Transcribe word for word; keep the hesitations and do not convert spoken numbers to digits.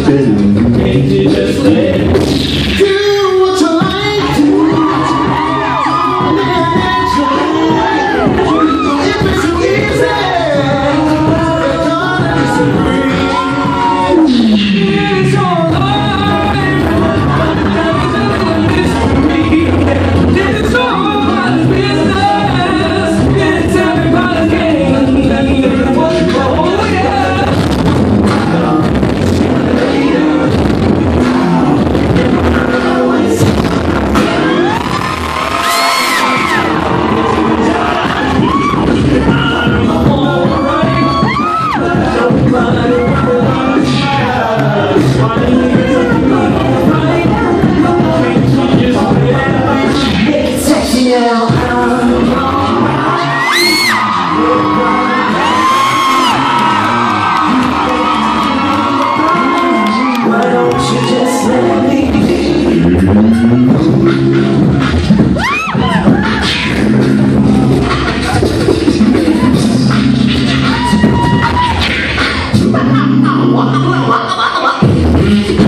Can't you just let it do what you like to? If it's too easy, we're gonna disagree. It's all right, it's for me. It's all my business. It's everybody's game. And everyone's oh yeah. Wow.